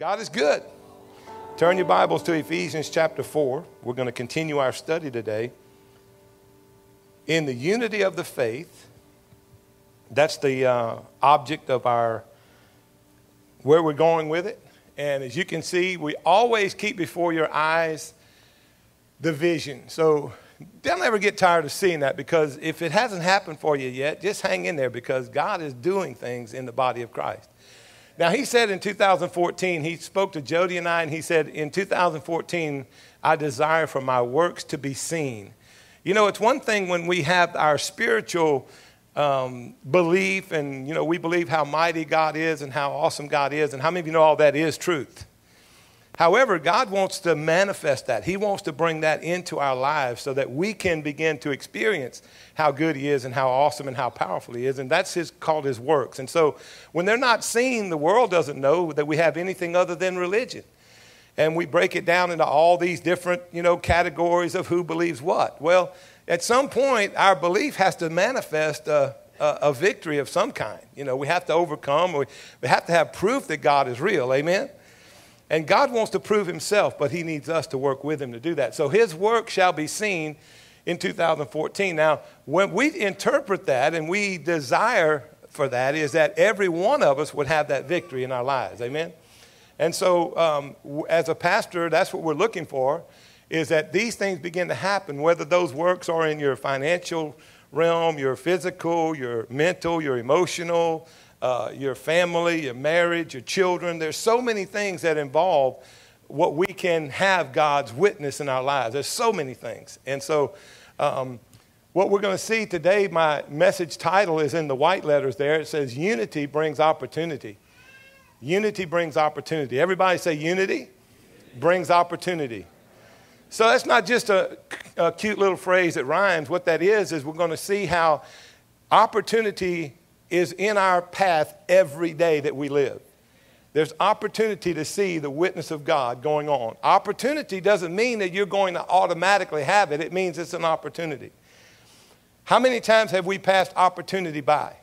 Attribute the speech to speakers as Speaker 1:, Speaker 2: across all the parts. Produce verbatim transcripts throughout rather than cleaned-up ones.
Speaker 1: God is good. Turn your Bibles to Ephesians chapter four. We're going to continue our study today. In the unity of the faith, that's the uh, object of our, where we're going with it. And as you can see, we always keep before your eyes the vision. So don't ever get tired of seeing that, because if it hasn't happened for you yet, just hang in there, because God is doing things in the body of Christ. Now, he said in two thousand fourteen, he spoke to Jody and I, and he said, in two thousand fourteen, I desire for my works to be seen. You know, it's one thing when we have our spiritual um, belief, and, you know, we believe how mighty God is and how awesome God is, and how many of you know all that is truth? However, God wants to manifest that. He wants to bring that into our lives so that we can begin to experience how good he is and how awesome and how powerful he is. And that's his, called his works. And so when they're not seen, the world doesn't know that we have anything other than religion. And we break it down into all these different, you know, categories of who believes what. Well, at some point, our belief has to manifest a, a, a victory of some kind. You know, we have to overcome. We, we have to have proof that God is real. Amen? And God wants to prove himself, but he needs us to work with him to do that. So his work shall be seen in two thousand fourteen. Now, when we interpret that and we desire for that, is that every one of us would have that victory in our lives. Amen? And so um, as a pastor, that's what we're looking for, is that these things begin to happen, whether those works are in your financial realm, your physical, your mental, your emotional, Uh, your family, your marriage, your children. There's so many things that involve what we can have God's witness in our lives. There's so many things. And so um, what we're going to see today, my message title is in the white letters there. It says, unity brings opportunity. Unity brings opportunity. Everybody say unity brings opportunity. So that's not just a, a cute little phrase that rhymes. What that is, is we're going to see how opportunity is in our path every day that we live. There's opportunity to see the witness of God going on. Opportunity doesn't mean that you're going to automatically have it. It means it's an opportunity. How many times have we passed opportunity by?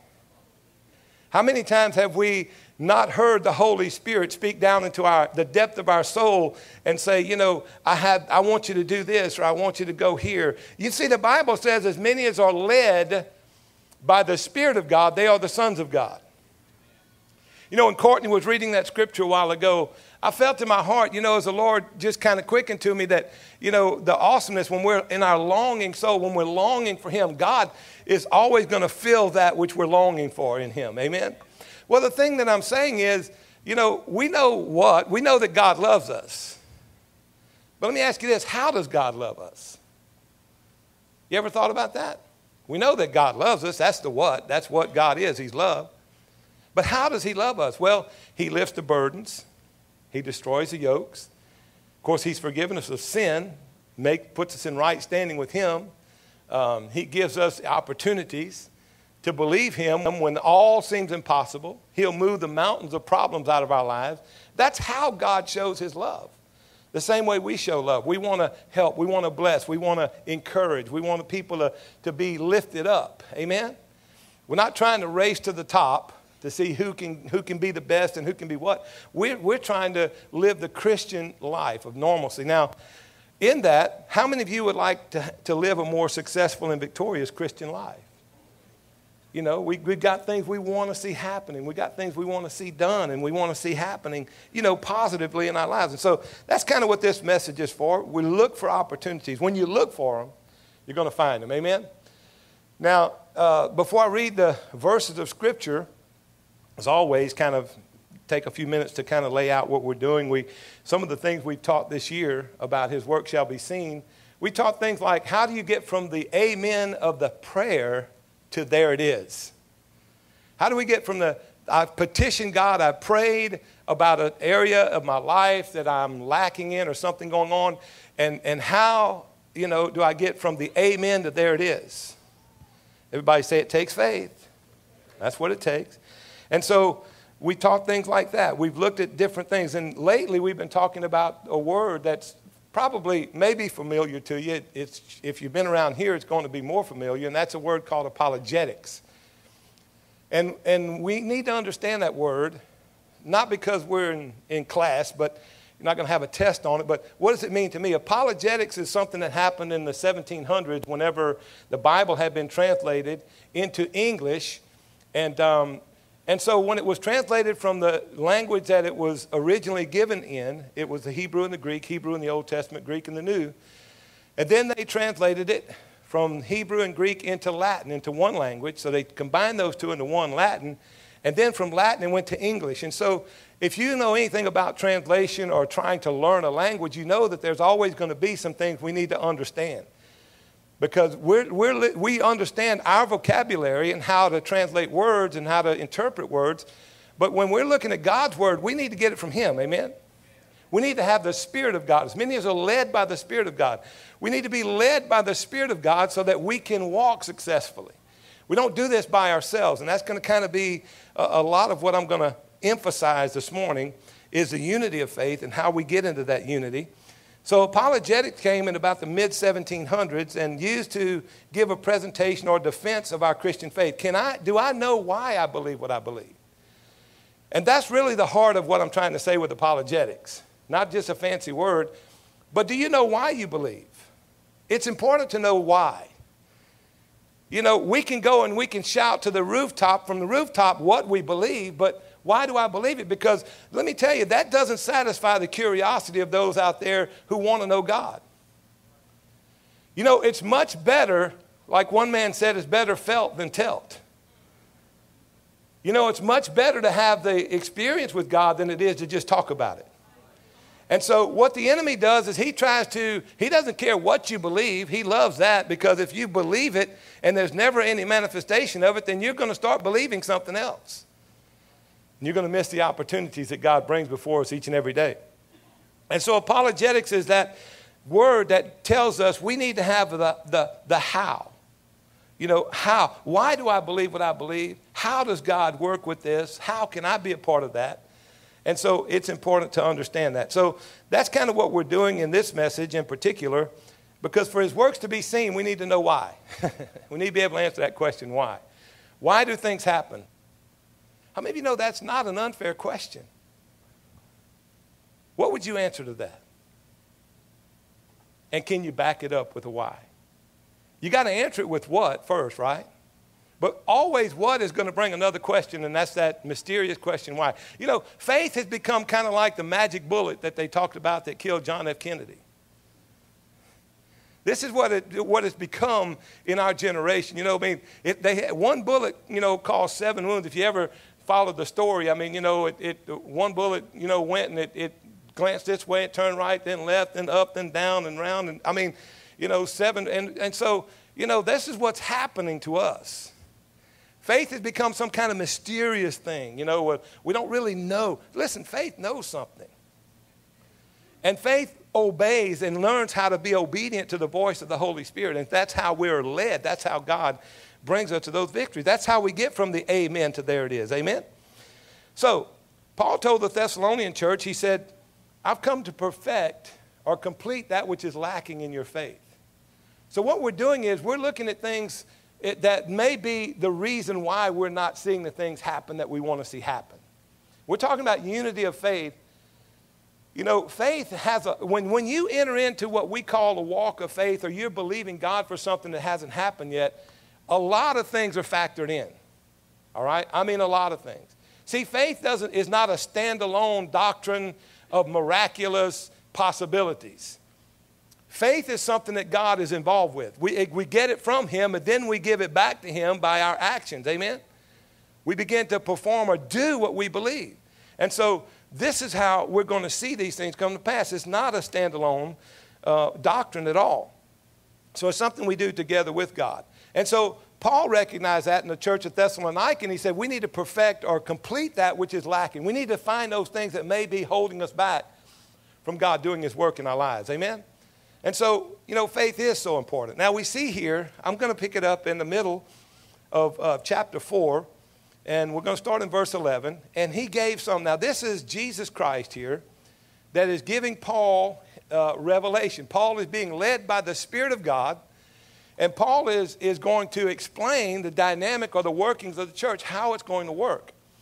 Speaker 1: How many times have we not heard the Holy Spirit speak down into our the depth of our soul and say, you know, I have I want you to do this, or I want you to go here. You see, the Bible says as many as are led by the Spirit of God, they are the sons of God. You know, when Courtney was reading that scripture a while ago, I felt in my heart, you know, as the Lord just kind of quickened to me that, you know, the awesomeness when we're in our longing soul, when we're longing for him, God is always going to fill that which we're longing for in him. Amen? Well, the thing that I'm saying is, you know, we know what? We know that God loves us. But let me ask you this, how does God love us? You ever thought about that? We know that God loves us. That's the what. That's what God is. He's love. But how does he love us? Well, he lifts the burdens. He destroys the yokes. Of course, he's forgiven us of sin, make, puts us in right standing with him. Um, he gives us opportunities to believe him when all seems impossible. He'll move the mountains of problems out of our lives. That's how God shows his love. The same way we show love. We want to help. We want to bless. We want to encourage. We want people to, to be lifted up. Amen? We're not trying to race to the top to see who can who can be the best and who can be what. We're, we're trying to live the Christian life of normalcy. Now, in that, how many of you would like to, to live a more successful and victorious Christian life? You know, we, we've got things we want to see happening. We got things we want to see done, and we want to see happening, you know, positively in our lives. And so that's kind of what this message is for. We look for opportunities. When you look for them, you're going to find them. Amen? Now, uh, before I read the verses of Scripture, as always, kind of take a few minutes to kind of lay out what we're doing. We, some of the things we've taught this year about his work shall be seen. We taught things like, how do you get from the amen of the prayer to there it is? How do we get from the, I've petitioned God, I've prayed about an area of my life that I'm lacking in or something going on, and, and how, you know, do I get from the amen to there it is? Everybody say it takes faith. That's what it takes. And so we talk things like that. We've looked at different things, and lately we've been talking about a word that's probably maybe familiar to you. It's, if you've been around here, it's going to be more familiar, and that's a word called apologetics. And, and we need to understand that word not because we're in, in class, but you're not going to have a test on it, but what does it mean to me? Apologetics is something that happened in the seventeen hundreds whenever the Bible had been translated into English. And, um, and so when it was translated from the language that it was originally given in, it was the Hebrew and the Greek, Hebrew in the Old Testament, Greek in the New. And then they translated it from Hebrew and Greek into Latin, into one language. So they combined those two into one, Latin. And then from Latin, it went to English. And so if you know anything about translation or trying to learn a language, you know that there's always going to be some things we need to understand. Because we're, we're, we understand our vocabulary and how to translate words and how to interpret words. But when we're looking at God's word, we need to get it from him. Amen? We need to have the Spirit of God. As many as are led by the Spirit of God. We need to be led by the Spirit of God so that we can walk successfully. We don't do this by ourselves. And that's going to kind of be a, a lot of what I'm going to emphasize this morning is the unity of faith and how we get into that unity. So apologetics came in about the mid seventeen hundreds and used to give a presentation or defense of our Christian faith. Can I, do I know why I believe what I believe? And that's really the heart of what I'm trying to say with apologetics. Not just a fancy word, but do you know why you believe? It's important to know why. You know, we can go and we can shout to the rooftop, from the rooftop, what we believe, but why do I believe it? Because let me tell you, that doesn't satisfy the curiosity of those out there who want to know God. You know, it's much better, like one man said, it's better felt than telt. You know, it's much better to have the experience with God than it is to just talk about it. And so what the enemy does is he tries to, he doesn't care what you believe. He loves that, because if you believe it and there's never any manifestation of it, then you're going to start believing something else. And you're going to miss the opportunities that God brings before us each and every day. And so apologetics is that word that tells us we need to have the, the, the how. You know, how? Why do I believe what I believe? How does God work with this? How can I be a part of that? And so it's important to understand that. So that's kind of what we're doing in this message in particular, because for his works to be seen, we need to know why. We need to be able to answer that question, why? Why do things happen? How many of you know that's not an unfair question? What would you answer to that? And can you back it up with a why? You got to answer it with what first, right? But always what is going to bring another question, and that's that mysterious question, why? You know, faith has become kind of like the magic bullet that they talked about that killed John F. Kennedy. This is what it what it's become in our generation. You know, I mean, it, they had, one bullet, you know, caused seven wounds. If you ever followed the story, I mean, you know, it, it one bullet, you know, went and it, it glanced this way, it turned right, then left, then up, then down and round. And I mean, you know, seven. And, and so, you know, this is what's happening to us. Faith has become some kind of mysterious thing, you know, we don't really know. Listen, faith knows something. And faith obeys and learns how to be obedient to the voice of the Holy Spirit. And that's how we're led. That's how God brings us to those victories. That's how we get from the amen to there it is. Amen? So, Paul told the Thessalonian church, he said, I've come to perfect or complete that which is lacking in your faith. So what we're doing is we're looking at things It, that may be the reason why we're not seeing the things happen that we want to see happen. We're talking about unity of faith. You know, faith has a, when, when you enter into what we call a walk of faith, or you're believing God for something that hasn't happened yet, a lot of things are factored in. All right? I mean, a lot of things. See, faith doesn't, is not a standalone doctrine of miraculous possibilities. Faith is something that God is involved with. We, we get it from him, and then we give it back to him by our actions. Amen? We begin to perform or do what we believe. And so this is how we're going to see these things come to pass. It's not a standalone uh, doctrine at all. So it's something we do together with God. And so Paul recognized that in the church of Thessalonica, and he said we need to perfect or complete that which is lacking. We need to find those things that may be holding us back from God doing his work in our lives. Amen? And so, you know, faith is so important. Now we see here, I'm going to pick it up in the middle of uh, chapter four, and we're going to start in verse eleven. And he gave some, now this is Jesus Christ here that is giving Paul uh, revelation. Paul is being led by the Spirit of God, and Paul is, is going to explain the dynamic or the workings of the church, how it's going to work.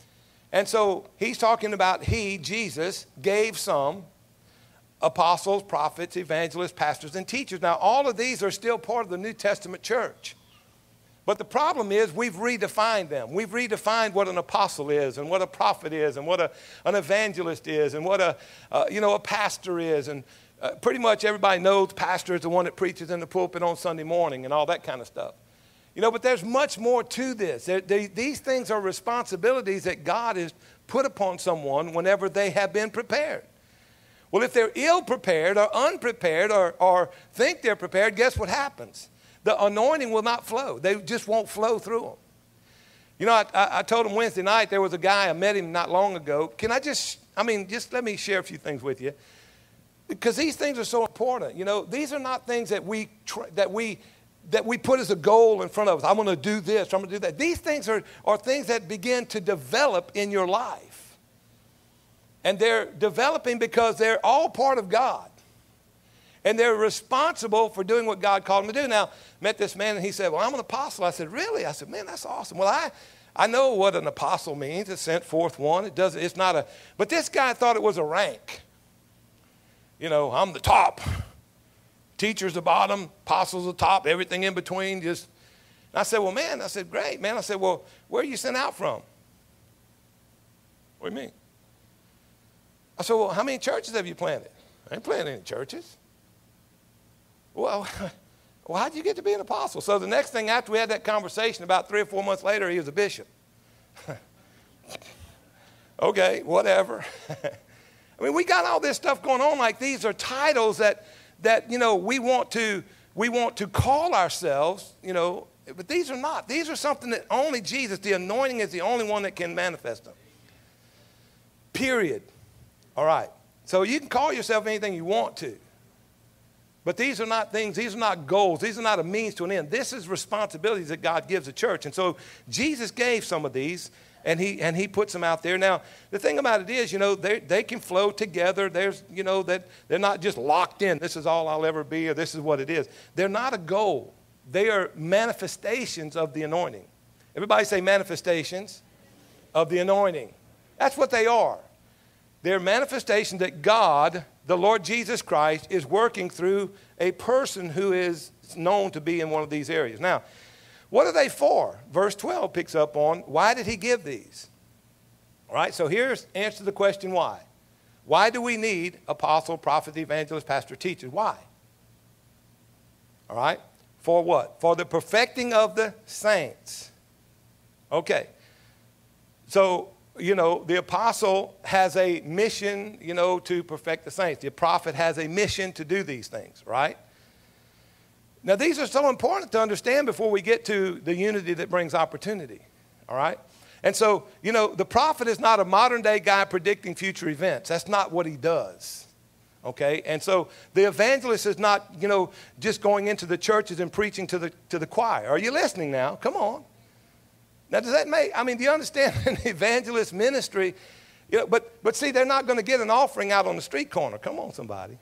Speaker 1: And so he's talking about he, Jesus, gave some apostles, prophets, evangelists, pastors, and teachers. Now, all of these are still part of the New Testament church. But the problem is we've redefined them. We've redefined what an apostle is and what a prophet is and what a, an evangelist is and what a, uh, you know, a pastor is. And uh, pretty much everybody knows pastor is the one that preaches in the pulpit on Sunday morning and all that kind of stuff. You know, but there's much more to this. There, they, these things are responsibilities that God has put upon someone whenever they have been prepared. Well, if they're ill-prepared or unprepared or, or think they're prepared, guess what happens? The anointing will not flow. They just won't flow through them. You know, I, I, I told him Wednesday night, there was a guy, I met him not long ago. Can I just, I mean, just let me share a few things with you. Because these things are so important. You know, these are not things that we, tr- that we, that we put as a goal in front of us. I'm going to do this, I'm going to do that. These things are, are things that begin to develop in your life. And they're developing because they're all part of God. And they're responsible for doing what God called them to do. Now, met this man and he said, well, I'm an apostle. I said, really? I said, man, that's awesome. Well, I, I know what an apostle means. It's sent forth one. It does, it's not a, but this guy thought it was a rank. You know, I'm the top. Teacher's the bottom, apostles the top, everything in between. Just, and I said, well, man, I said, great, man. I said, well, where are you sent out from? What do you mean? I said, well, how many churches have you planted? I ain't planted any churches. Well, well, how'd you get to be an apostle? So the next thing after we had that conversation, about three or four months later, he was a bishop. Okay, whatever. I mean, we got all this stuff going on. Like these are titles that, that you know, we want to we want to call ourselves, you know, but these are not. These are something that only Jesus, the anointing is the only one that can manifest them. Period. All right. So you can call yourself anything you want to. But these are not things, these are not goals. These are not a means to an end. This is responsibilities that God gives the church. And so Jesus gave some of these, and he and he puts them out there. Now, the thing about it is, you know, they they can flow together. There's, you know, that they're not just locked in. This is all I'll ever be, or this is what it is. They're not a goal. They are manifestations of the anointing. Everybody say manifestations of the anointing. That's what they are. They're manifestations that God, the Lord Jesus Christ, is working through a person who is known to be in one of these areas. Now, what are they for? Verse twelve picks up on, why did he give these? All right, so here's answer to the question why. Why do we need apostle, prophet, evangelist, pastor, teacher? Why? All right, for what? For the perfecting of the saints. Okay, so you know, the apostle has a mission, you know, to perfect the saints. The prophet has a mission to do these things, right? Now, these are so important to understand before we get to the unity that brings opportunity, all right? And so, you know, the prophet is not a modern-day guy predicting future events. That's not what he does, okay? And so the evangelist is not, you know, just going into the churches and preaching to the, to the choir. Are you listening now? Come on. Now, does that make, I mean, do you understand an evangelist ministry? You know, but, but see, they're not going to get an offering out on the street corner. Come on, somebody.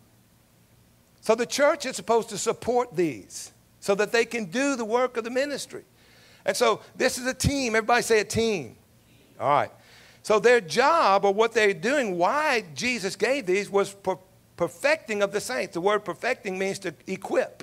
Speaker 1: So the church is supposed to support these so that they can do the work of the ministry. And so this is a team. Everybody say a team. All right. So their job, or what they're doing, why Jesus gave these, was per- perfecting of the saints. The word perfecting means to equip.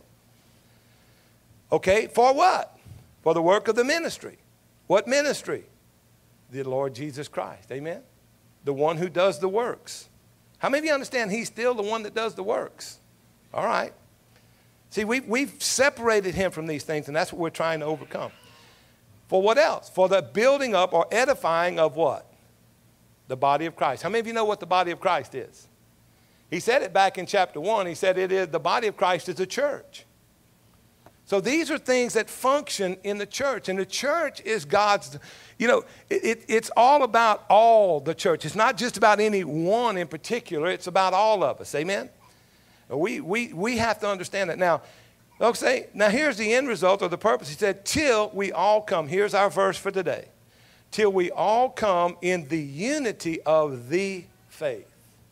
Speaker 1: Okay, for what? For the work of the ministry. What ministry? The Lord Jesus Christ. Amen? The one who does the works. How many of you understand he's still the one that does the works? All right. See, we, we've separated him from these things, and that's what we're trying to overcome. For what else? For the building up or edifying of what? The body of Christ. How many of you know what the body of Christ is? He said it back in chapter one. He said it is the body of Christ is a church. So these are things that function in the church. And the church is God's, you know, it, it, it's all about all the church. It's not just about any one in particular. It's about all of us. Amen? We, we, we have to understand that. Now, folks say, now here's the end result or the purpose. He said, till we all come. Here's our verse for today. Till we all come in the unity of the faith.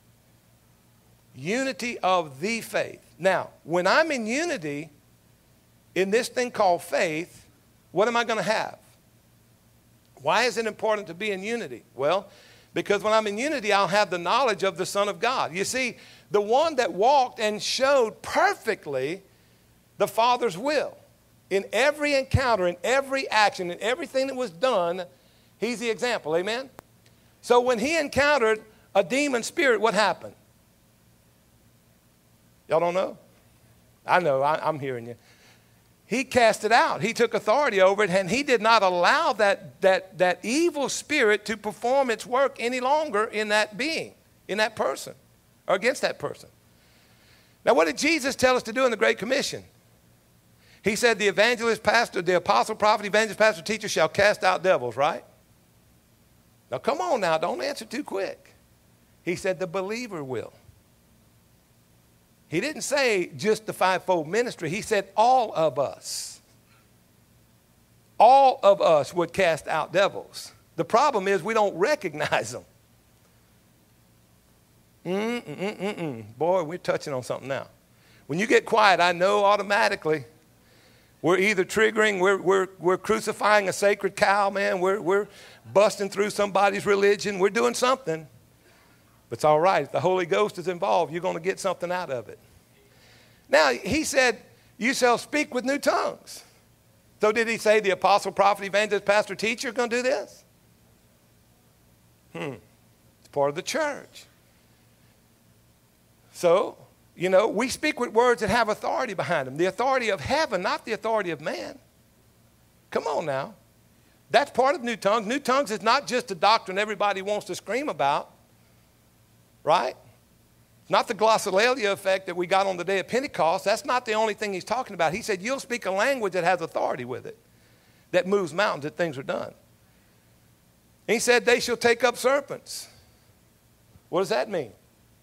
Speaker 1: Unity of the faith. Now, when I'm in unity in this thing called faith, what am I going to have? Why is it important to be in unity? Well, because when I'm in unity, I'll have the knowledge of the Son of God. You see, the one that walked and showed perfectly the Father's will. In every encounter, in every action, in everything that was done, he's the example. Amen? So when he encountered a demon spirit, what happened? Y'all don't know? I know. I, I'm hearing you. He cast it out. He took authority over it, and he did not allow that, that, that evil spirit to perform its work any longer in that being, in that person, or against that person. Now, what did Jesus tell us to do in the Great Commission? He said the evangelist, pastor, the apostle, prophet, evangelist, pastor, teacher shall cast out devils, right? Now, come on now. Don't answer too quick. He said the believer will. He didn't say just the fivefold ministry. He said all of us. All of us would cast out devils. The problem is we don't recognize them. Mm-mm-mm-mm. Boy, we're touching on something now. When you get quiet, I know automatically we're either triggering, we're, we're, we're crucifying a sacred cow, man. We're, we're busting through somebody's religion. We're doing something. But it's all right. If the Holy Ghost is involved, you're going to get something out of it. Now, he said, you shall speak with new tongues. So did he say the apostle, prophet, evangelist, pastor, teacher are going to do this? Hmm. It's part of the church. So, you know, we speak with words that have authority behind them. The authority of heaven, not the authority of man. Come on now. That's part of new tongues. New tongues is not just a doctrine everybody wants to scream about. Right? Not the glossolalia effect that we got on the day of Pentecost. That's not the only thing he's talking about. He said, you'll speak a language that has authority with it, that moves mountains, that things are done. And he said, they shall take up serpents. What does that mean?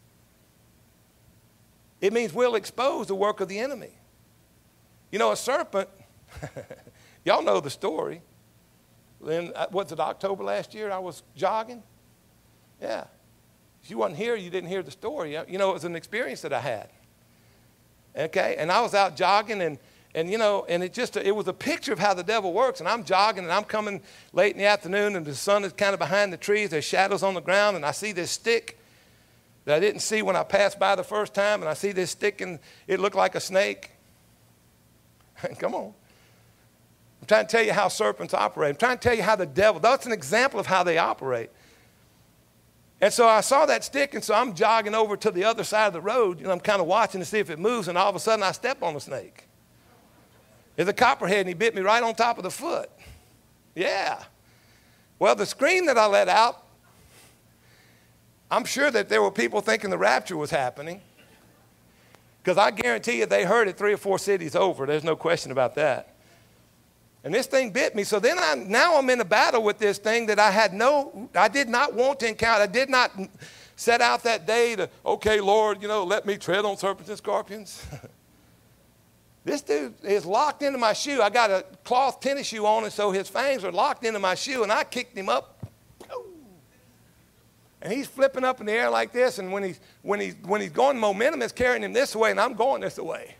Speaker 1: It means we'll expose the work of the enemy. You know, a serpent, y'all know the story. In, what's it, October last year, I was jogging. Yeah. If you wasn't here, you didn't hear the story. You know, it was an experience that I had. Okay? And I was out jogging, and, and you know, and it just, it was a picture of how the devil works. And I'm jogging, and I'm coming late in the afternoon, and the sun is kind of behind the trees. There's shadows on the ground, and I see this stick that I didn't see when I passed by the first time, and I see this stick, and it looked like a snake. Come on. I'm trying to tell you how serpents operate. I'm trying to tell you how the devil, that's an example of how they operate. And so I saw that stick, and so I'm jogging over to the other side of the road. You know, I'm kind of watching to see if it moves, and all of a sudden I step on the snake. It's a copperhead, and he bit me right on top of the foot. Yeah. Well, the scream that I let out, I'm sure that there were people thinking the rapture was happening, because I guarantee you they heard it three or four cities over. There's no question about that. And this thing bit me. So then I, now I'm in a battle with this thing that I had no, I did not want to encounter. I did not set out that day to, okay, Lord, you know, let me tread on serpents and scorpions. This dude is locked into my shoe. I got a cloth tennis shoe on, and so his fangs are locked into my shoe, and I kicked him up. And he's flipping up in the air like this, and when he's, when he's, when he's going, momentum is carrying him this way, and I'm going this way.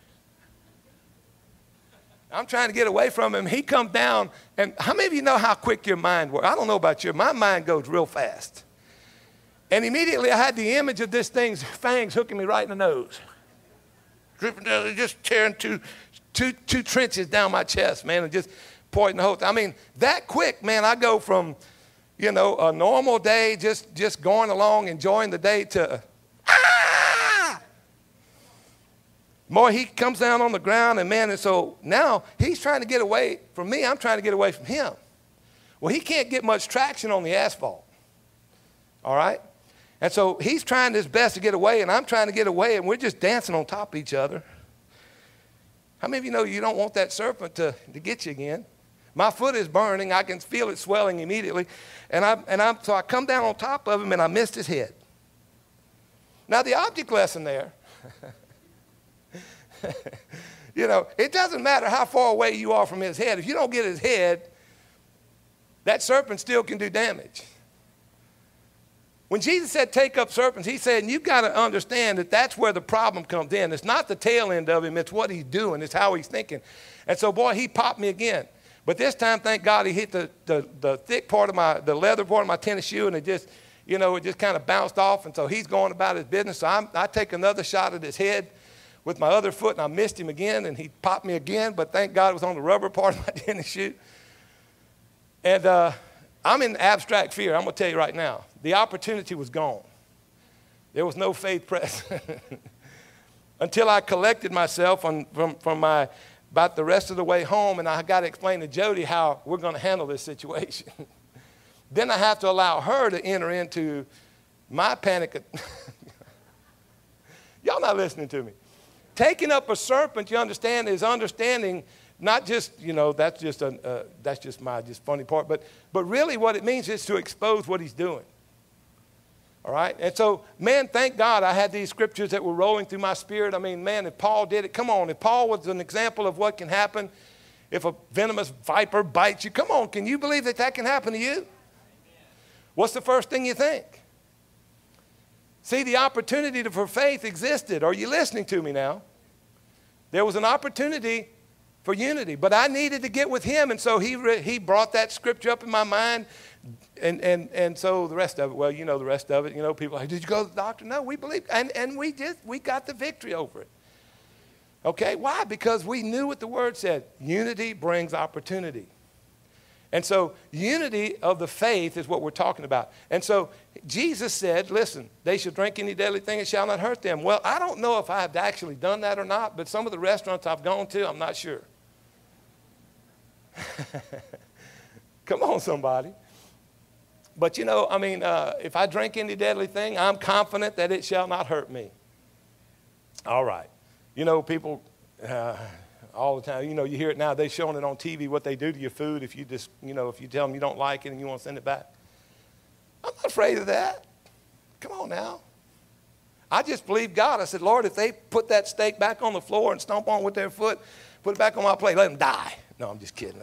Speaker 1: I'm trying to get away from him. He comes down, and how many of you know how quick your mind works? I don't know about you. My mind goes real fast. And immediately I had the image of this thing's fangs hooking me right in the nose. Dripping down, just tearing two, two, two trenches down my chest, man, and just poison the whole thing. I mean, that quick, man, I go from, you know, a normal day, just, just going along, enjoying the day, to, ah! Boy, he comes down on the ground, and man, and so now he's trying to get away from me. I'm trying to get away from him. Well, he can't get much traction on the asphalt. All right? And so he's trying his best to get away, and I'm trying to get away, and we're just dancing on top of each other. How many of you know you don't want that serpent to, to get you again? My foot is burning. I can feel it swelling immediately. And, I, and I'm, so I come down on top of him, and I missed his head. Now, the object lesson there, you know, it doesn't matter how far away you are from his head. If you don't get his head, that serpent still can do damage. When Jesus said take up serpents, he said, and you've got to understand that that's where the problem comes in. It's not the tail end of him. It's what he's doing. It's how he's thinking. And so, boy, he popped me again. But this time, thank God, he hit the, the, the thick part of my, the leather part of my tennis shoe, and it just, you know, it just kind of bounced off. And so he's going about his business. So I'm, I take another shot at his head with my other foot, and I missed him again, and he popped me again. But thank God it was on the rubber part of my tennis shoe. And uh, I'm in abstract fear. I'm going to tell you right now. The opportunity was gone. There was no faith present until I collected myself on, from, from my, about the rest of the way home, and I got to explain to Jody how we're going to handle this situation. Then I have to allow her to enter into my panic. Y'all not listening to me. Taking up a serpent, you understand, is understanding not just, you know, that's just, a, uh, that's just my just funny part, but, but really what it means is to expose what he's doing. All right? And so, man, thank God I had these scriptures that were rolling through my spirit. I mean, man, if Paul did it, come on. If Paul was an example of what can happen if a venomous viper bites you, come on, can you believe that that can happen to you? What's the first thing you think? See, the opportunity for faith existed. Are you listening to me now? There was an opportunity for unity, but I needed to get with him, and so he re- he brought that scripture up in my mind, and and and so the rest of it, well, you know the rest of it. You know, people are like, did you go to the doctor? No, we believe, and and we did. We got the victory over it. Okay, why? Because we knew what the word said. Unity brings opportunity. And so unity of the faith is what we're talking about. And so Jesus said, listen, they should drink any deadly thing, it shall not hurt them. Well, I don't know if I've actually done that or not, but some of the restaurants I've gone to, I'm not sure. Come on, somebody. But, you know, I mean, uh, if I drink any deadly thing, I'm confident that it shall not hurt me. All right. You know, people... Uh, all the time. You know, you hear it now. They're showing it on T V what they do to your food if you just, you know, if you tell them you don't like it and you want to send it back. I'm not afraid of that. Come on now. I just believe God. I said, Lord, if they put that steak back on the floor and stomp on with their foot, put it back on my plate, let them die. No, I'm just kidding.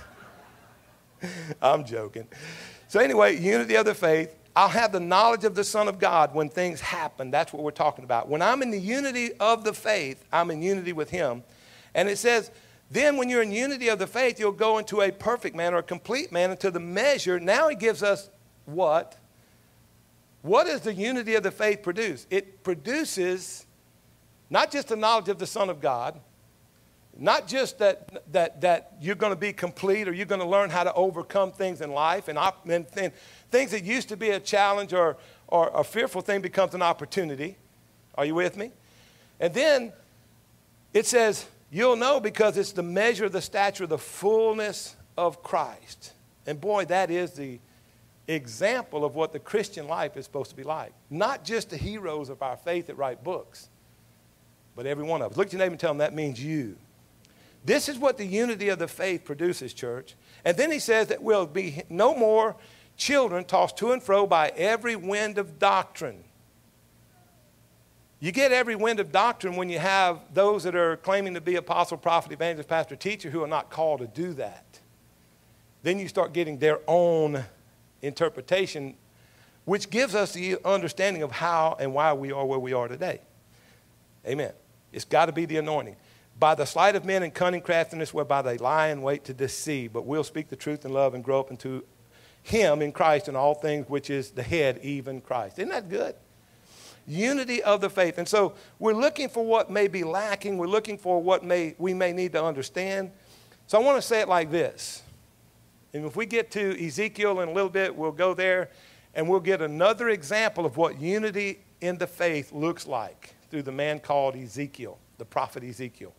Speaker 1: I'm joking. So anyway, unity of the faith. I'll have the knowledge of the Son of God when things happen. That's what we're talking about. When I'm in the unity of the faith, I'm in unity with him. And it says, then when you're in unity of the faith, you'll go into a perfect man or a complete man into the measure. Now he gives us what? What does the unity of the faith produce? It produces not just the knowledge of the Son of God, not just that, that, that you're going to be complete or you're going to learn how to overcome things in life, and, op- and, and things that used to be a challenge or, or a fearful thing becomes an opportunity. Are you with me? And then it says, you'll know because it's the measure of the stature of the fullness of Christ. And boy, that is the example of what the Christian life is supposed to be like. Not just the heroes of our faith that write books, but every one of us. Look at your neighbor and tell them that means you. This is what the unity of the faith produces, church. And then he says that we'll be no more children tossed to and fro by every wind of doctrine. You get every wind of doctrine when you have those that are claiming to be apostle, prophet, evangelist, pastor, teacher who are not called to do that. Then you start getting their own interpretation, which gives us the understanding of how and why we are where we are today. Amen. It's got to be the anointing. By the sleight of men and cunning craftiness whereby they lie in wait to deceive, but we'll speak the truth in love and grow up into him in Christ in all things, which is the head, even Christ. Isn't that good? Unity of the faith. And so we're looking for what may be lacking. We're looking for what may we may need to understand. So I want to say it like this. And if we get to Ezekiel in a little bit, we'll go there and we'll get another example of what unity in the faith looks like through the man called Ezekiel, the prophet Ezekiel.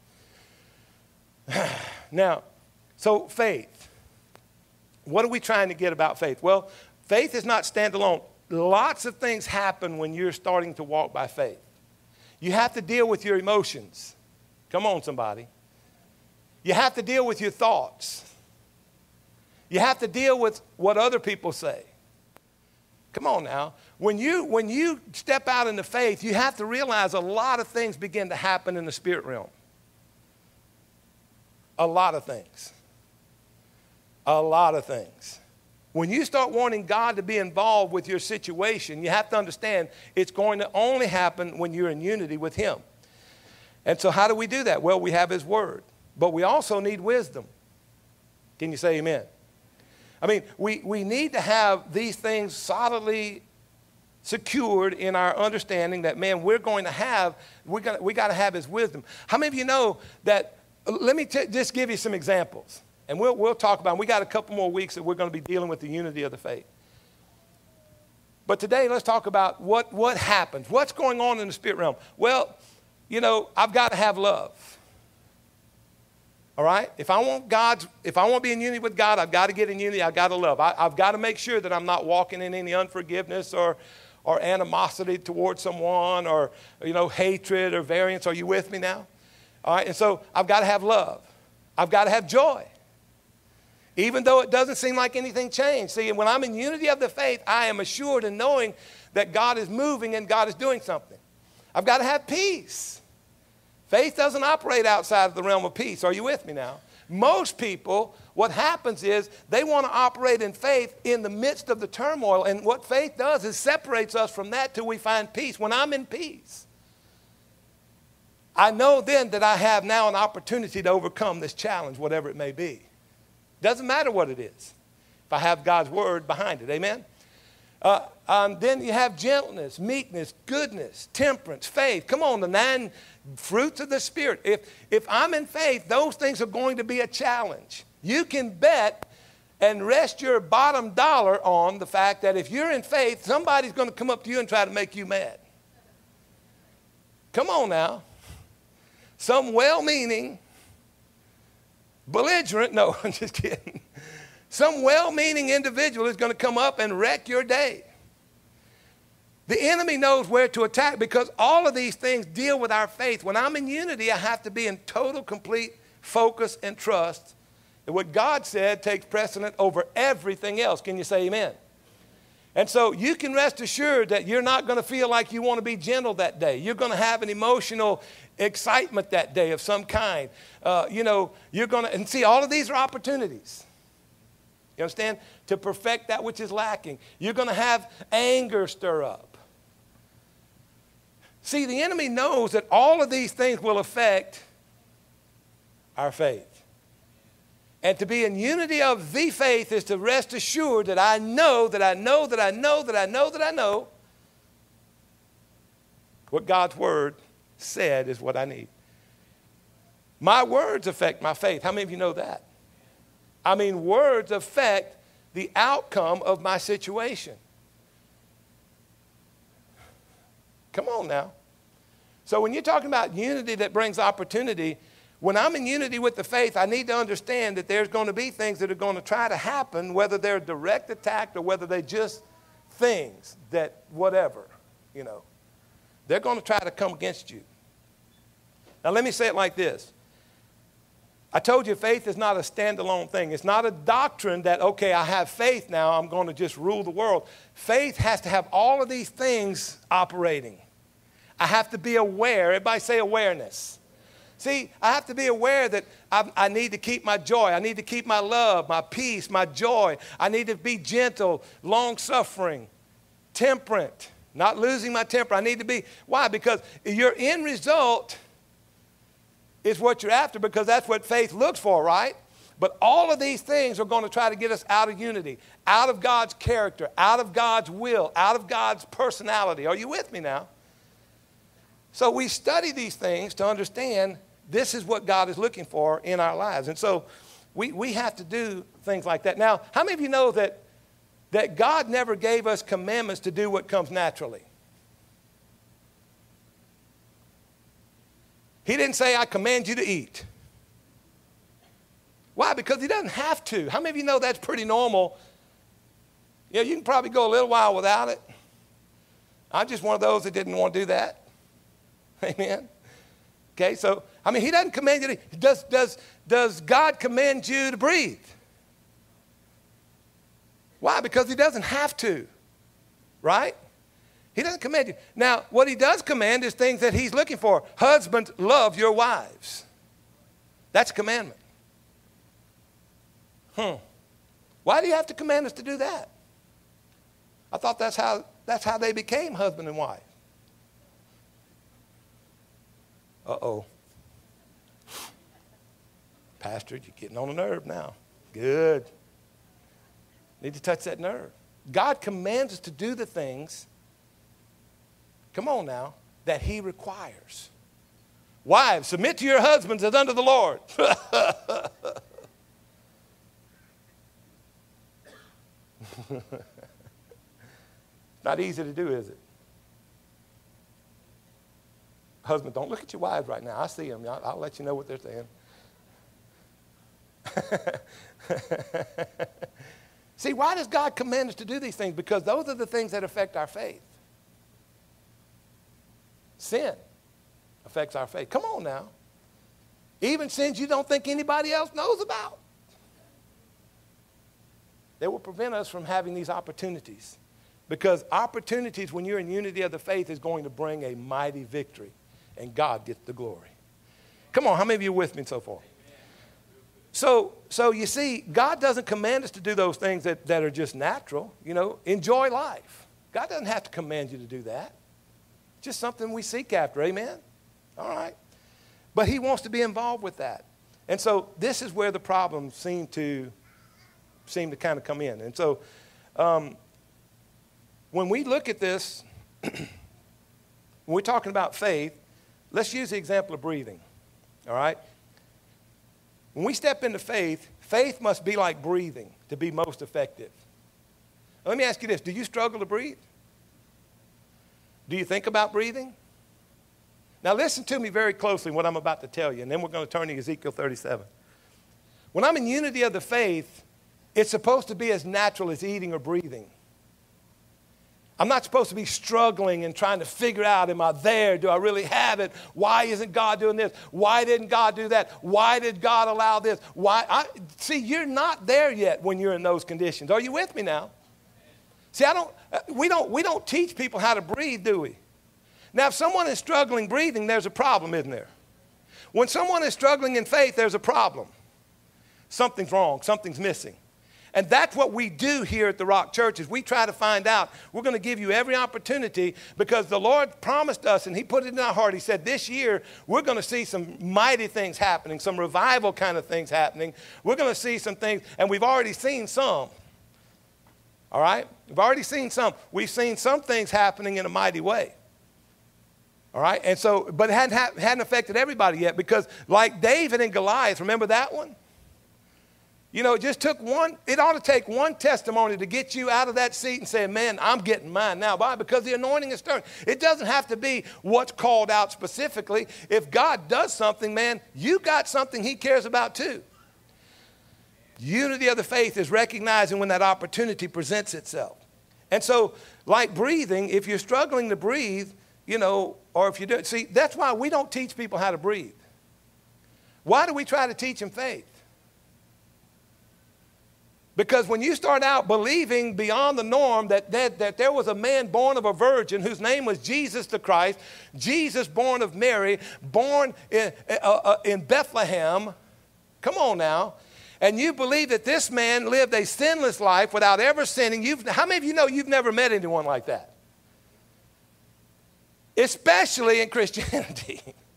Speaker 1: Now, so faith. What are we trying to get about faith? Well, faith is not standalone. Lots of things happen when you're starting to walk by faith. You have to deal with your emotions. Come on, somebody. You have to deal with your thoughts. You have to deal with what other people say. Come on now. When you, when you step out into faith, you have to realize a lot of things begin to happen in the spirit realm. A lot of things. A lot of things. When you start wanting God to be involved with your situation, you have to understand it's going to only happen when you're in unity with him. And so how do we do that? Well, we have his word. But we also need wisdom. Can you say amen? I mean, we, we need to have these things solidly secured in our understanding that, man, we're going to have, we're gonna, we got to have his wisdom. How many of you know that, let me t- just give you some examples, and we'll, we'll talk about them. We got a couple more weeks that we're going to be dealing with the unity of the faith. But today, let's talk about what, what happens. What's going on in the spirit realm? Well, you know, I've got to have love. All right? If I want God's, if I want to be in unity with God, I've got to get in unity. I've got to love. I, I've got to make sure that I'm not walking in any unforgiveness or, or animosity towards someone or, you know, hatred or variance. Are you with me now? All right? And so I've got to have love. I've got to have joy. Even though it doesn't seem like anything changed. See, when I'm in unity of the faith, I am assured in knowing that God is moving and God is doing something. I've got to have peace. Faith doesn't operate outside of the realm of peace. Are you with me now? Most people, what happens is they want to operate in faith in the midst of the turmoil. And what faith does is separates us from that till we find peace. When I'm in peace, I know then that I have now an opportunity to overcome this challenge, whatever it may be. Doesn't matter what it is, if I have God's word behind it. Amen? Uh, um, then you have gentleness, meekness, goodness, temperance, faith. Come on, the nine fruits of the Spirit. If, if I'm in faith, those things are going to be a challenge. You can bet and rest your bottom dollar on the fact that if you're in faith, somebody's going to come up to you and try to make you mad. Come on now. Some well-meaning, belligerent, no, I'm just kidding. Some well-meaning individual is going to come up and wreck your day. The enemy knows where to attack because all of these things deal with our faith. When I'm in unity, I have to be in total, complete focus and trust. And what God said takes precedent over everything else. Can you say amen? And so you can rest assured that you're not going to feel like you want to be gentle that day. You're going to have an emotional excitement that day of some kind. Uh, you know, you're going to, and see, all of these are opportunities. You understand? To perfect that which is lacking. You're going to have anger stir up. See, the enemy knows that all of these things will affect our faith. And to be in unity of the faith is to rest assured that I know, that I know, that I know, that I know, that I know what God's word said is what I need. My words affect my faith. How many of you know that? I mean, words affect the outcome of my situation. Come on now. So when you're talking about unity that brings opportunity, when I'm in unity with the faith, I need to understand that there's going to be things that are going to try to happen, whether they're direct attack or whether they're just things that whatever, you know. They're going to try to come against you. Now let me say it like this. I told you faith is not a standalone thing. It's not a doctrine that, okay, I have faith now, I'm going to just rule the world. Faith has to have all of these things operating. I have to be aware. Everybody say awareness. See, I have to be aware that I, I need to keep my joy. I need to keep my love, my peace, my joy. I need to be gentle, long-suffering, temperate, not losing my temper. I need to be, why? Because your end result is what you're after, because that's what faith looks for, right? But all of these things are going to try to get us out of unity, out of God's character, out of God's will, out of God's personality. Are you with me now? So we study these things to understand this is what God is looking for in our lives. And so we, we have to do things like that. Now, how many of you know that, that God never gave us commandments to do what comes naturally? He didn't say, I command you to eat. Why? Because he doesn't have to. How many of you know that's pretty normal? Yeah, you can probably go a little while without it. I'm just one of those that didn't want to do that. Amen. Okay, so, I mean, he doesn't command you to, does, does, does God command you to breathe? Why? Because he doesn't have to, right? He doesn't command you. Now, what he does command is things that he's looking for. Husbands, love your wives. That's a commandment. Hmm. Why do you have to command us to do that? I thought that's how, that's how they became husband and wife. Uh-oh. Pastor, you're getting on the nerve now. Good. Need to touch that nerve. God commands us to do the things, come on now, that he requires. Wives, submit to your husbands as unto the Lord. Not easy to do, is it? Husband, don't look at your wives right now. I see them. I'll, I'll let you know what they're saying. See, why does God command us to do these things? Because those are the things that affect our faith. Sin affects our faith. Come on now. Even sins you don't think anybody else knows about. They will prevent us from having these opportunities. Because opportunities when you're in unity of the faith is going to bring a mighty victory. And God gets the glory. Come on, how many of you are with me so far? So, so you see, God doesn't command us to do those things that, that are just natural. You know, enjoy life. God doesn't have to command you to do that. Just something we seek after, amen? All right. But he wants to be involved with that. And so this is where the problems seem to, seem to kind of come in. And so um, when we look at this, when we're talking about faith, let's use the example of breathing, all right? When we step into faith, faith must be like breathing to be most effective. Now, let me ask you this. Do you struggle to breathe? Do you think about breathing? Now listen to me very closely what I'm about to tell you, and then we're going to turn to Ezekiel thirty-seven. When I'm in unity of the faith, it's supposed to be as natural as eating or breathing. I'm not supposed to be struggling and trying to figure out, am I there? Do I really have it? Why isn't God doing this? Why didn't God do that? Why did God allow this? Why? I, see, you're not there yet when you're in those conditions. Are you with me now? See, I don't, we don't, we don't teach people how to breathe, do we? Now, if someone is struggling breathing, there's a problem, isn't there? When someone is struggling in faith, there's a problem. Something's wrong. Something's missing. And that's what we do here at the Rock Church is we try to find out. We're going to give you every opportunity because the Lord promised us and he put it in our heart. He said this year we're going to see some mighty things happening, some revival kind of things happening. We're going to see some things, and we've already seen some. All right? We've already seen some. We've seen some things happening in a mighty way. All right? And so, but it hadn't, hadn't affected everybody yet because like David and Goliath, remember that one? You know, it just took one, it ought to take one testimony to get you out of that seat and say, man, I'm getting mine now. Why? Because the anointing is stirring. It doesn't have to be what's called out specifically. If God does something, man, you got something he cares about too. Unity of the faith is recognizing when that opportunity presents itself. And so, like breathing, if you're struggling to breathe, you know, or if you do, see, that's why we don't teach people how to breathe. Why do we try to teach them faith? Because when you start out believing beyond the norm that, that, that there was a man born of a virgin whose name was Jesus the Christ, Jesus born of Mary, born in, uh, uh, in Bethlehem, come on now, and you believe that this man lived a sinless life without ever sinning, you've, how many of you know you've never met anyone like that? Especially in Christianity.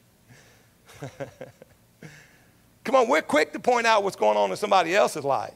Speaker 1: Come on, we're quick to point out what's going on in somebody else's life.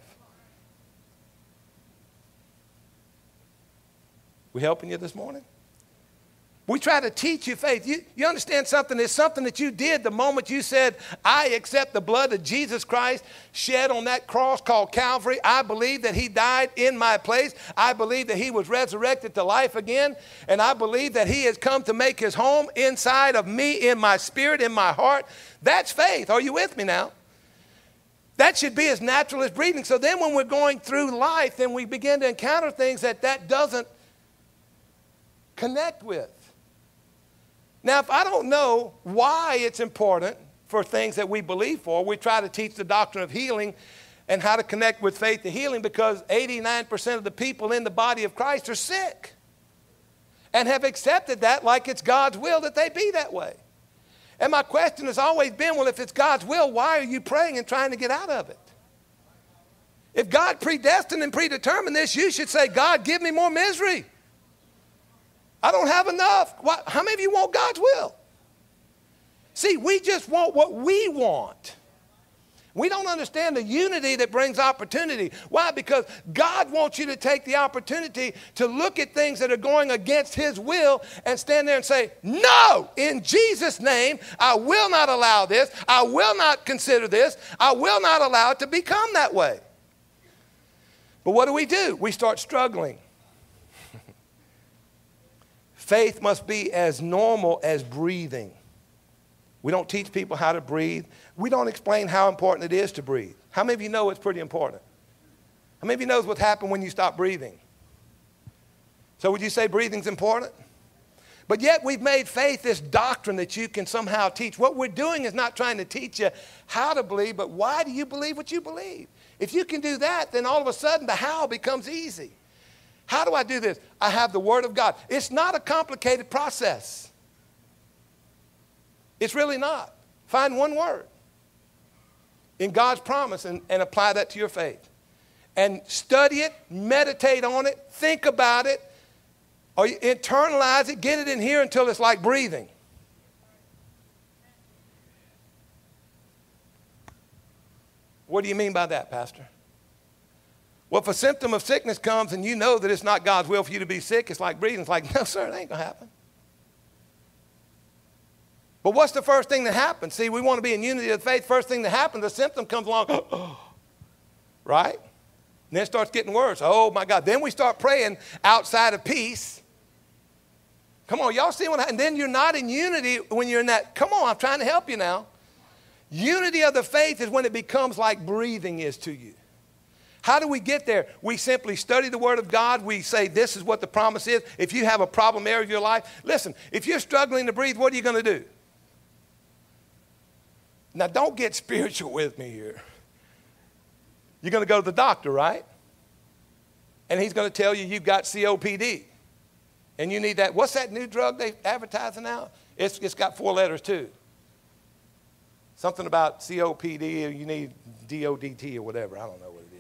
Speaker 1: We helping you this morning? We try to teach you faith. You, you understand something? It's something that you did the moment you said, I accept the blood of Jesus Christ shed on that cross called Calvary. I believe that he died in my place. I believe that he was resurrected to life again. And I believe that he has come to make his home inside of me, in my spirit, in my heart. That's faith. Are you with me now? That should be as natural as breathing. So then when we're going through life, then we begin to encounter things that that doesn't connect with. Now, if I don't know why it's important for things that we believe for, we try to teach the doctrine of healing and how to connect with faith to healing because eighty-nine percent of the people in the body of Christ are sick and have accepted that like it's God's will that they be that way. And my question has always been, well, if it's God's will, why are you praying and trying to get out of it? If God predestined and predetermined this, you should say, God, give me more misery. I don't have enough. Why, how many of you want God's will? See, we just want what we want. We don't understand the unity that brings opportunity. Why? Because God wants you to take the opportunity to look at things that are going against his will and stand there and say, no, in Jesus' name, I will not allow this. I will not consider this. I will not allow it to become that way. But what do we do? We start struggling. Faith must be as normal as breathing. We don't teach people how to breathe. We don't explain how important it is to breathe. How many of you know it's pretty important? How many of you knows what happens when you stop breathing? So would you say breathing's important? But yet we've made faith this doctrine that you can somehow teach. What we're doing is not trying to teach you how to believe, but why do you believe what you believe? If you can do that, then all of a sudden the how becomes easy. How do I do this? I have the Word of God. It's not a complicated process. It's really not. Find one word in God's promise and, and apply that to your faith. And study it, meditate on it, think about it, or internalize it, get it in here until it's like breathing. What do you mean by that, Pastor? Well, if a symptom of sickness comes and you know that it's not God's will for you to be sick, it's like breathing. It's like, no, sir, it ain't going to happen. But what's the first thing that happens? See, we want to be in unity of faith. First thing that happens, the symptom comes along, right? And then it starts getting worse. Oh, my God. Then we start praying outside of peace. Come on, y'all see what happens? And then you're not in unity when you're in that. Come on, I'm trying to help you now. Unity of the faith is when it becomes like breathing is to you. How do we get there? We simply study the Word of God. We say this is what the promise is. If you have a problem area of your life, listen, if you're struggling to breathe, what are you going to do? Now, don't get spiritual with me here. You're going to go to the doctor, right? And he's going to tell you you've got C O P D. And you need that. What's that new drug they're advertising now? It's, it's got four letters, too. Something about C O P D, you need D O D T or whatever. I don't know what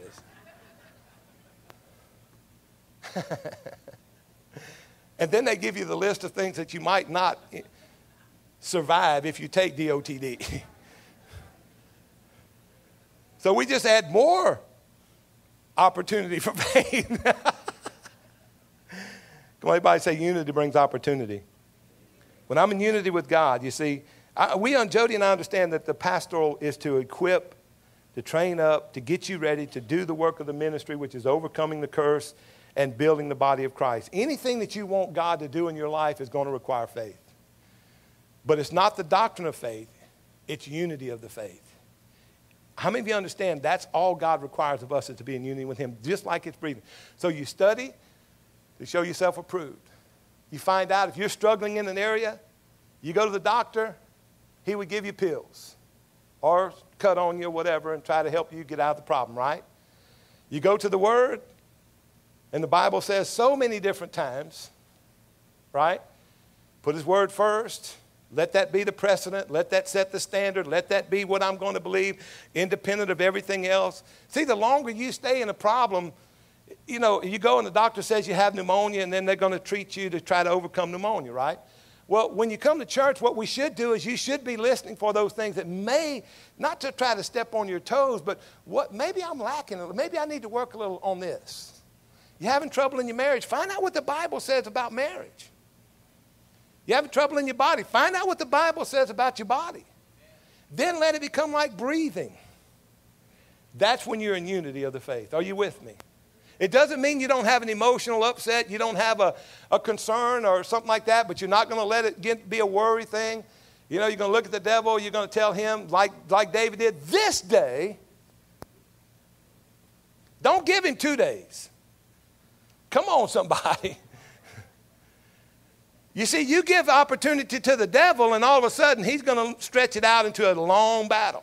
Speaker 1: it is. And then they give you the list of things that you might not survive if you take D O T D. So we just add more opportunity for faith. Come on, everybody say unity brings opportunity. When I'm in unity with God, you see, I, we on Jody and I understand that the pastoral is to equip, to train up, to get you ready to do the work of the ministry, which is overcoming the curse and building the body of Christ. Anything that you want God to do in your life is going to require faith. But it's not the doctrine of faith, it's unity of the faith. How many of you understand that's all God requires of us is to be in unity with him, just like it's breathing. So you study to show yourself approved. You find out if you're struggling in an area, you go to the doctor, he would give you pills or cut on you or whatever and try to help you get out of the problem, right? You go to the Word, and the Bible says so many different times, right? Put his Word first. Let that be the precedent. Let that set the standard. Let that be what I'm going to believe, independent of everything else. See, the longer you stay in a problem, you know, you go and the doctor says you have pneumonia, and then they're going to treat you to try to overcome pneumonia, right? Well, when you come to church, what we should do is you should be listening for those things that may, not to try to step on your toes, but what maybe I'm lacking. Maybe I need to work a little on this. You're having trouble in your marriage. Find out what the Bible says about marriage. You having trouble in your body. Find out what the Bible says about your body. Then let it become like breathing. That's when you're in unity of the faith. Are you with me? It doesn't mean you don't have an emotional upset. You don't have a, a concern or something like that, but you're not going to let it get, be a worry thing. You know, you're going to look at the devil. You're going to tell him, like, like David did, this day. Don't give him two days. Come on, somebody. You see, you give opportunity to the devil, and all of a sudden, he's going to stretch it out into a long battle.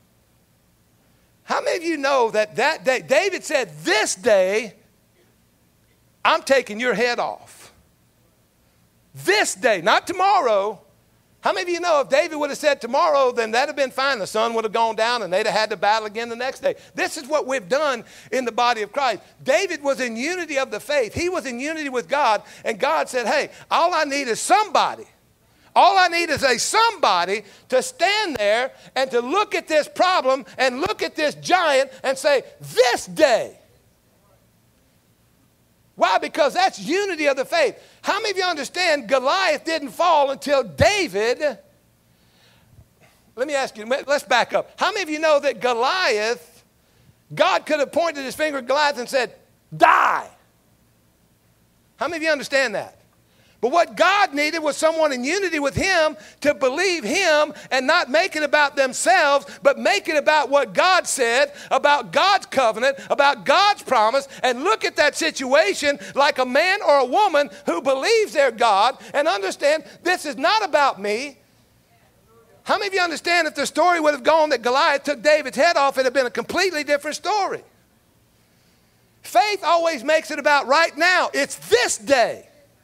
Speaker 1: How many of you know that that day, David said, this day, I'm taking your head off. This day, not tomorrow. How many of you know if David would have said tomorrow, then that would have been fine. The sun would have gone down and they'd have had to battle again the next day. This is what we've done in the body of Christ. David was in unity of the faith. He was in unity with God, and God said, hey, all I need is somebody. All I need is a somebody to stand there and to look at this problem and look at this giant and say, this day. Why? Because that's unity of the faith. How many of you understand Goliath didn't fall until David? Let me ask you, let's back up. How many of you know that Goliath, God could have pointed his finger at Goliath and said, die? How many of you understand that? But what God needed was someone in unity with him to believe him and not make it about themselves, but make it about what God said, about God's covenant, about God's promise, and look at that situation like a man or a woman who believes their God and understand this is not about me. How many of you understand if the story would have gone that Goliath took David's head off, it would have been a completely different story? Faith always makes it about right now. It's this day.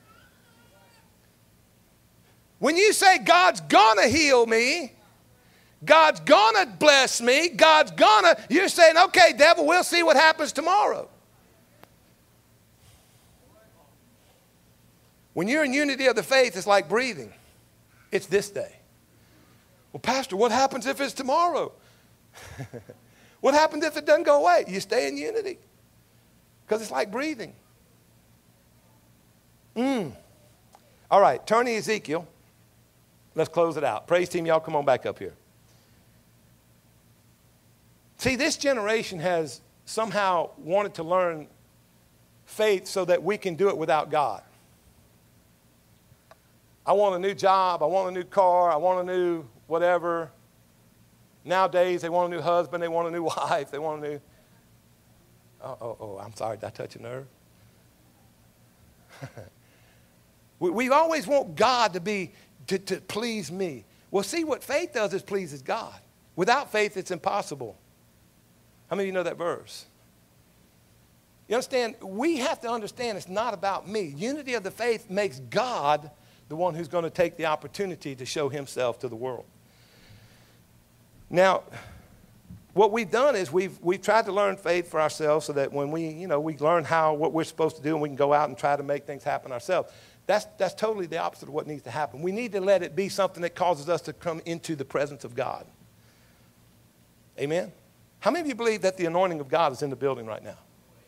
Speaker 1: When you say God's gonna heal me, God's gonna bless me, God's gonna, you're saying, okay, devil, we'll see what happens tomorrow. When you're in unity of the faith, it's like breathing. It's this day. Well, Pastor, what happens if it's tomorrow? What happens if it doesn't go away? You stay in unity. Because it's like breathing. Mm. All right, turn to Ezekiel. Let's close it out. Praise team, y'all come on back up here. See, this generation has somehow wanted to learn faith so that we can do it without God. I want a new job. I want a new car. I want a new whatever. Nowadays, they want a new husband. They want a new wife. They want a new... Oh, oh, oh, I'm sorry. Did I touch a nerve? we, we always want God to be... To, to please me. Well, see, what faith does is pleases God. Without faith, it's impossible. How many of you know that verse? You understand? We have to understand it's not about me. Unity of the faith makes God the one who's going to take the opportunity to show himself to the world. Now, what we've done is we've, we've tried to learn faith for ourselves so that when we, you know, we learn how, what we're supposed to do and we can go out and try to make things happen ourselves. That's, that's totally the opposite of what needs to happen. We need to let it be something that causes us to come into the presence of God. Amen? How many of you believe that the anointing of God is in the building right now?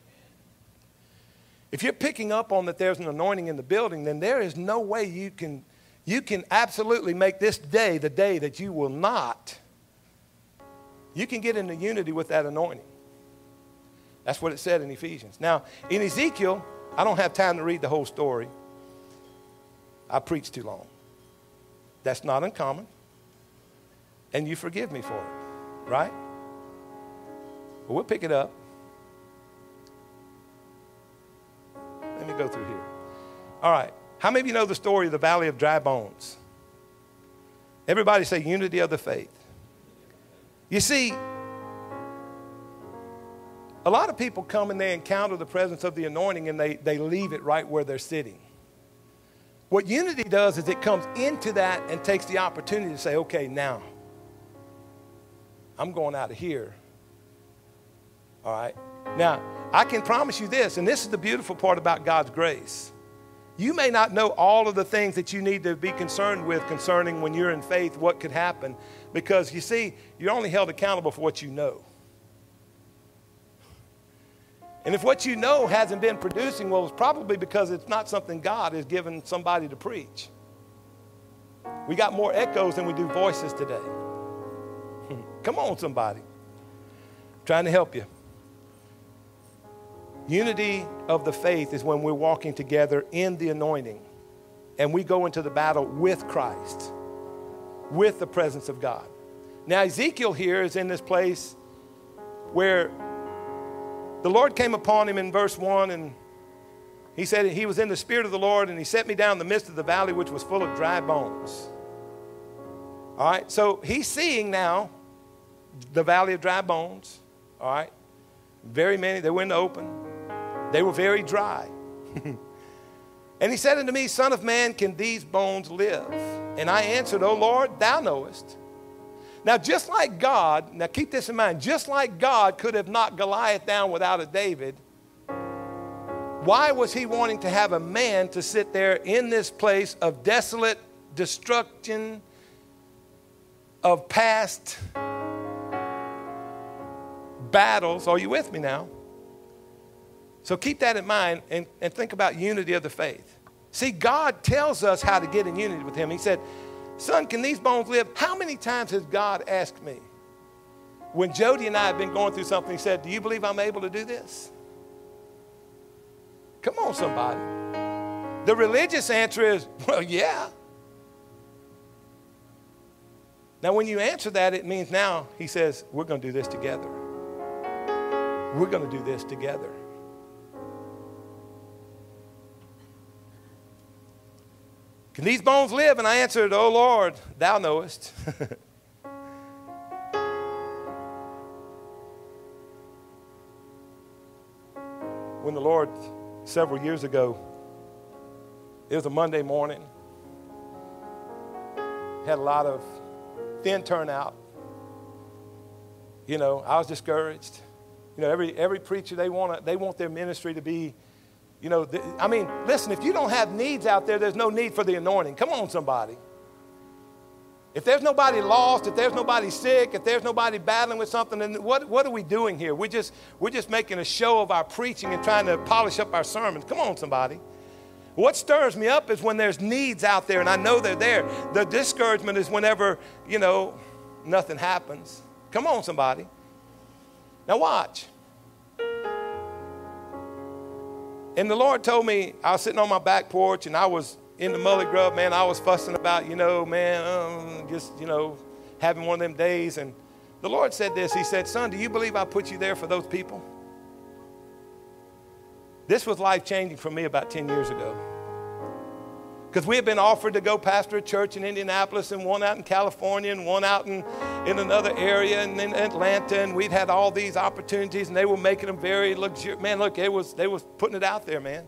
Speaker 1: If you're picking up on that there's an anointing in the building, then there is no way you can, you can absolutely make this day the day that you will not. You can get into unity with that anointing. That's what it said in Ephesians. Now, in Ezekiel, I don't have time to read the whole story. I preach too long. That's not uncommon. And you forgive me for it, right? But we'll pick it up. Let me go through here. All right. How many of you know the story of the Valley of Dry Bones? Everybody say unity of the faith. You see, a lot of people come and they encounter the presence of the anointing and they, they leave it right where they're sitting. What unity does is it comes into that and takes the opportunity to say, okay, now, I'm going out of here. All right? Now, I can promise you this, and this is the beautiful part about God's grace. You may not know all of the things that you need to be concerned with concerning when you're in faith, what could happen, because you see, you're only held accountable for what you know. And if what you know hasn't been producing, well, it's probably because it's not something God has given somebody to preach. We got more echoes than we do voices today. Come on, somebody. I'm trying to help you. Unity of the faith is when we're walking together in the anointing and we go into the battle with Christ, with the presence of God. Now, Ezekiel here is in this place where the Lord came upon him in verse one, and he said he was in the Spirit of the Lord, and he set me down in the midst of the valley, which was full of dry bones. All right, so he's seeing now the valley of dry bones. All right, very many, they were in the open. They were very dry. And he said unto me, Son of man, can these bones live? And I answered, O Lord, thou knowest. Now, just like God, now keep this in mind, just like God could have knocked Goliath down without a David, why was he wanting to have a man to sit there in this place of desolate destruction of past battles. Are you with me now? So keep that in mind and, and think about unity of the faith. See, God tells us how to get in unity with him. He said, son, can these bones live? How many times has God asked me? When Jody and I have been going through something, he said, do you believe I'm able to do this? Come on, somebody. The religious answer is, well, yeah. Now, when you answer that, it means now he says, we're going to do this together. We're going to do this together. Can these bones live? And I answered, oh, Lord, thou knowest. When the Lord, several years ago, it was a Monday morning, had a lot of thin turnout. You know, I was discouraged. You know, every every preacher, they want to, they want their ministry to be, you know, th- I mean, listen, if you don't have needs out there, there's no need for the anointing. Come on, somebody. If there's nobody lost, if there's nobody sick, if there's nobody battling with something, then what, what are we doing here? We're just, we're just making a show of our preaching and trying to polish up our sermons. Come on, somebody. What stirs me up is when there's needs out there, and I know they're there. The discouragement is whenever, you know, nothing happens. Come on, somebody. Now watch. And the Lord told me, I was sitting on my back porch, and I was in the mully grub, man. I was fussing about, you know, man, um, just, you know, having one of them days. And the Lord said this. He said, son, do you believe I put you there for those people? This was life-changing for me about ten years ago. Because we had been offered to go pastor a church in Indianapolis and one out in California and one out in, in another area and in Atlanta. And we'd had all these opportunities, and they were making them very luxurious. Man, look, it was, they was putting it out there, man.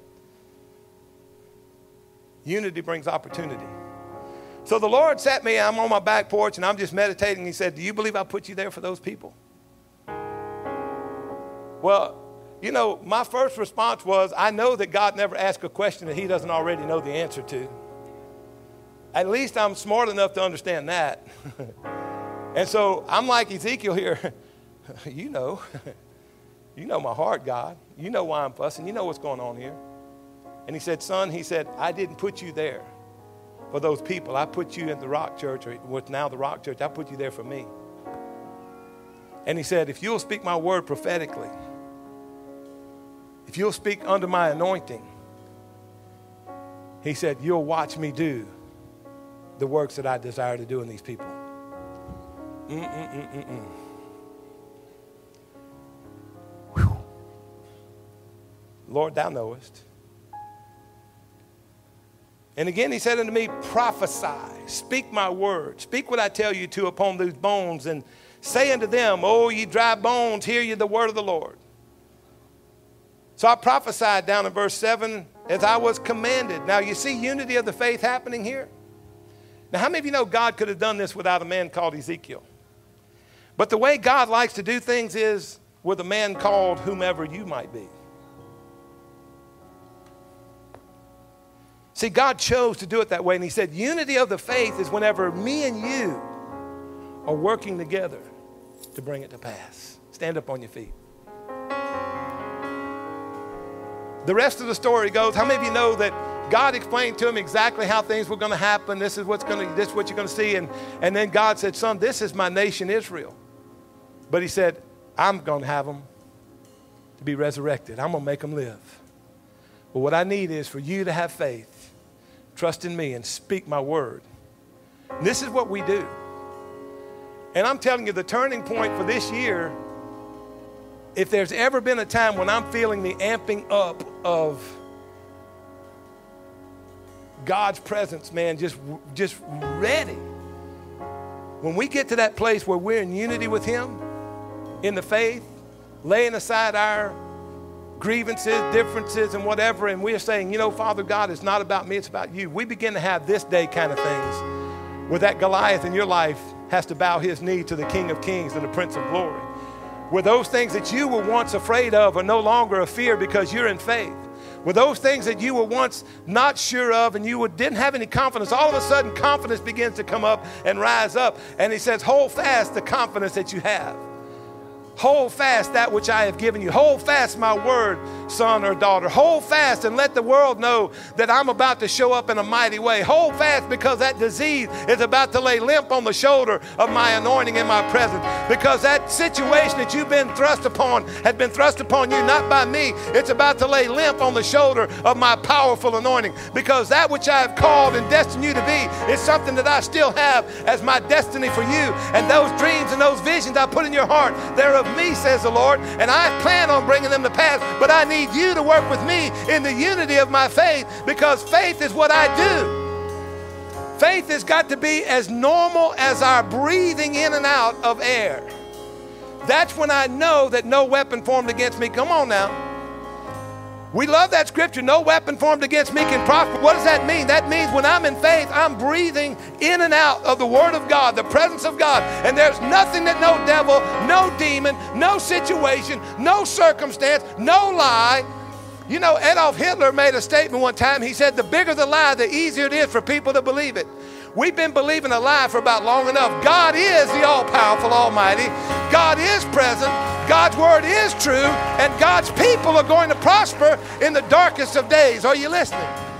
Speaker 1: Unity brings opportunity. So the Lord sat me, I'm on my back porch, and I'm just meditating. He said, do you believe I put you there for those people? Well, you know, my first response was, I know that God never asks a question that he doesn't already know the answer to. At least I'm smart enough to understand that. And so I'm like Ezekiel here. You know, you know my heart, God. You know why I'm fussing. You know what's going on here. And he said, son, he said, I didn't put you there for those people. I put you in the Rock Church, or what's now the Rock Church. I put you there for me. And he said, if you'll speak my word prophetically, if you'll speak under my anointing, he said, you'll watch me do the works that I desire to do in these people. Mm-mm-mm-mm-mm. Whew. Lord, thou knowest. And again, he said unto me, prophesy, speak my word, speak what I tell you to upon these bones, and say unto them, O ye dry bones, hear ye the word of the Lord. So I prophesied down in verse seven, as I was commanded. Now you see unity of the faith happening here. Now how many of you know God could have done this without a man called Ezekiel? But the way God likes to do things is with a man called whomever you might be. See, God chose to do it that way. And he said, unity of the faith is whenever me and you are working together to bring it to pass. Stand up on your feet. The rest of the story goes, how many of you know that God explained to him exactly how things were going to happen? This is what's going to, this is what you're going to see. And, and then God said, son, this is my nation, Israel. But he said, I'm going to have them to be resurrected. I'm going to make them live. But what I need is for you to have faith, trust in me, and speak my word. And this is what we do. And I'm telling you, the turning point for this year, if there's ever been a time when I'm feeling the amping up of God's presence, man, just, just ready. When we get to that place where we're in unity with him, in the faith, laying aside our grievances, differences, and whatever, and we're saying, you know, Father God, it's not about me, it's about you. We begin to have this day kind of things where that Goliath in your life has to bow his knee to the King of Kings and the Prince of Glory. Where those things that you were once afraid of are no longer a fear because you're in faith. With those things that you were once not sure of and you didn't have any confidence, all of a sudden confidence begins to come up and rise up. And he says, hold fast the confidence that you have. Hold fast that which I have given you. Hold fast my word, son or daughter. Hold fast and let the world know that I'm about to show up in a mighty way. Hold fast because that disease is about to lay limp on the shoulder of my anointing in my presence. Because that situation that you've been thrust upon has been thrust upon you, not by me. It's about to lay limp on the shoulder of my powerful anointing. Because that which I have called and destined you to be is something that I still have as my destiny for you. And those dreams and those visions I put in your heart, they're of me, says the Lord, and I plan on bringing them to pass, but I need you to work with me in the unity of my faith, because faith is what I do. Faith has got to be as normal as our breathing in and out of air. That's when I know that no weapon formed against me. Come on now. We love that scripture, no weapon formed against me can prosper. What does that mean? That means when I'm in faith, I'm breathing in and out of the Word of God, the presence of God. And there's nothing that no devil, no demon, no situation, no circumstance, no lie. You know, Adolf Hitler made a statement one time. He said, the bigger the lie, the easier it is for people to believe it. We've been believing a lie for about long enough. God is the all-powerful Almighty. God is present. God's word is true. And God's people are going to prosper in the darkest of days. Are you listening?